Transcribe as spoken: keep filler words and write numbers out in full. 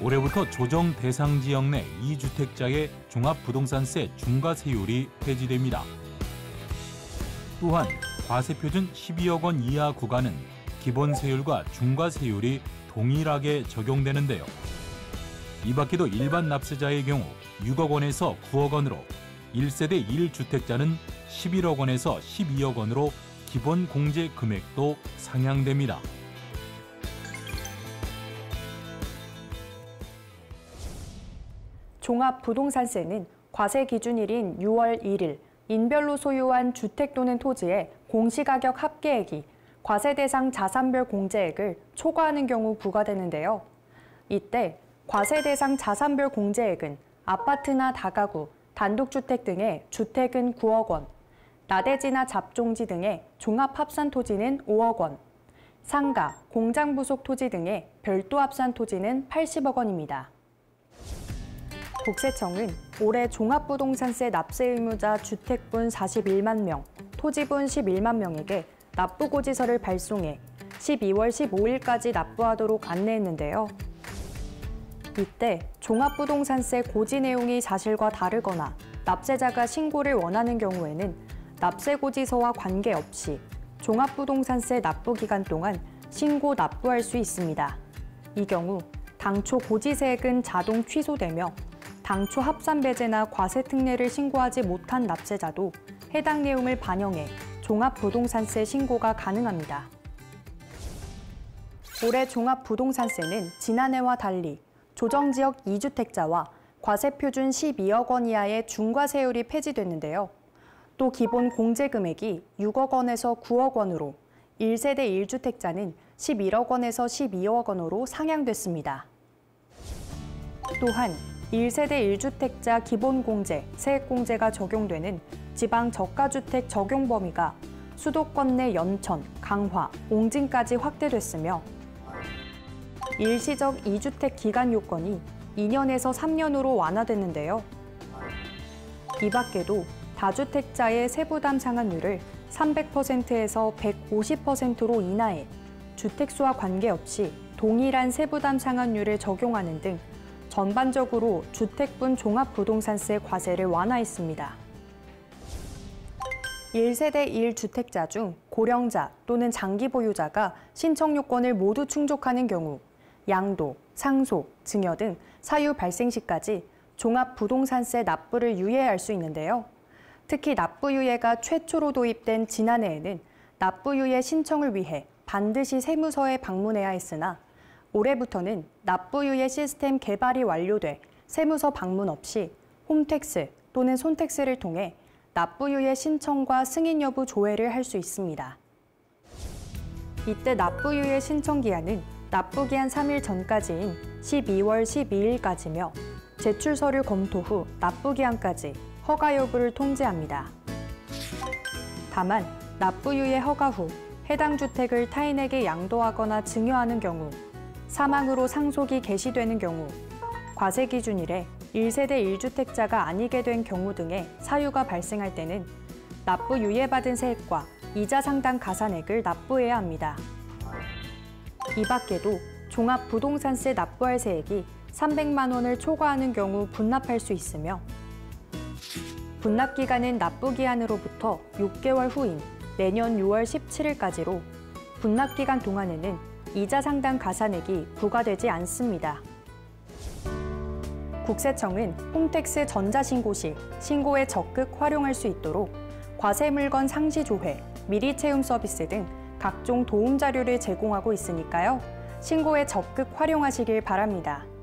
올해부터 조정 대상 지역 내 이 주택자의 종합부동산세 중과세율이 폐지됩니다. 또한 과세표준 십이억 원 이하 구간은 기본세율과 중과세율이 동일하게 적용되는데요. 이 밖에도 일반 납세자의 경우 육억 원에서 구억 원으로, 일 세대 일 주택자는 십일억 원에서 십이억 원으로 기본 공제 금액도 상향됩니다. 종합부동산세는 과세 기준일인 유월 일일 인별로 소유한 주택 또는 토지의 공시가격 합계액이 과세 대상 자산별 공제액을 초과하는 경우 부과되는데요. 이때 과세 대상 자산별 공제액은 아파트나 다가구, 단독주택 등의 주택은 구억 원, 나대지나 잡종지 등의 종합합산 토지는 오억 원, 상가, 공장 부속 토지 등의 별도 합산 토지는 팔십억 원입니다. 국세청은 올해 종합부동산세 납세 의무자 주택분 사십일만 명, 토지분 십일만 명에게 납부고지서를 발송해 십이월 십오일까지 납부하도록 안내했는데요. 이때 종합부동산세 고지 내용이 사실과 다르거나 납세자가 신고를 원하는 경우에는 납세고지서와 관계없이 종합부동산세 납부기간 동안 신고 납부할 수 있습니다. 이 경우 당초 고지세액은 자동 취소되며 당초 합산배제나 과세특례를 신고하지 못한 납세자도 해당 내용을 반영해 종합부동산세 신고가 가능합니다. 올해 종합부동산세는 지난해와 달리 조정지역 이 주택자와 과세표준 십이억 원 이하의 중과세율이 폐지됐는데요. 또 기본 공제금액이 육억 원에서 구억 원으로, 일 세대 일 주택자는 십일억 원에서 십이억 원으로 상향됐습니다. 또한 일 세대 일 주택자 기본공제, 세액공제가 적용되는 지방저가주택 적용 범위가 수도권 내 연천, 강화, 옹진까지 확대됐으며 일시적 이 주택 기간 요건이 이 년에서 삼 년으로 완화됐는데요. 이 밖에도 다주택자의 세부담 상환율을 삼백 퍼센트에서 백오십 퍼센트로 인하해 주택수와 관계없이 동일한 세부담 상환율을 적용하는 등 전반적으로 주택분 종합부동산세 과세를 완화했습니다. 일 세대 일 주택자 중 고령자 또는 장기 보유자가 신청 요건을 모두 충족하는 경우 양도, 상속, 증여 등 사유 발생 시까지 종합부동산세 납부를 유예할 수 있는데요. 특히 납부유예가 최초로 도입된 지난해에는 납부유예 신청을 위해 반드시 세무서에 방문해야 했으나 올해부터는 납부유예 시스템 개발이 완료돼 세무서 방문 없이 홈택스 또는 손택스를 통해 납부유예 신청과 승인 여부 조회를 할 수 있습니다. 이때 납부유예 신청 기한은 납부기한 삼 일 전까지인 십이월 십이일까지며 제출 서류 검토 후 납부기한까지 허가 여부를 통지합니다. 다만 납부유예 허가 후 해당 주택을 타인에게 양도하거나 증여하는 경우, 사망으로 상속이 개시되는 경우, 과세 기준일에 일 세대 일 주택자가 아니게 된 경우 등의 사유가 발생할 때는 납부 유예받은 세액과 이자 상당 가산액을 납부해야 합니다. 이 밖에도 종합부동산세 납부할 세액이 삼백만 원을 초과하는 경우 분납할 수 있으며 분납기간은 납부기한으로부터 육 개월 후인 내년 유월 십칠일까지로 분납기간 동안에는 이자 상당 가산액이 부과되지 않습니다. 국세청은 홈택스 전자신고 시 신고에 적극 활용할 수 있도록 과세물건 상시조회, 미리 채움 서비스 등 각종 도움 자료를 제공하고 있으니까요. 신고에 적극 활용하시길 바랍니다.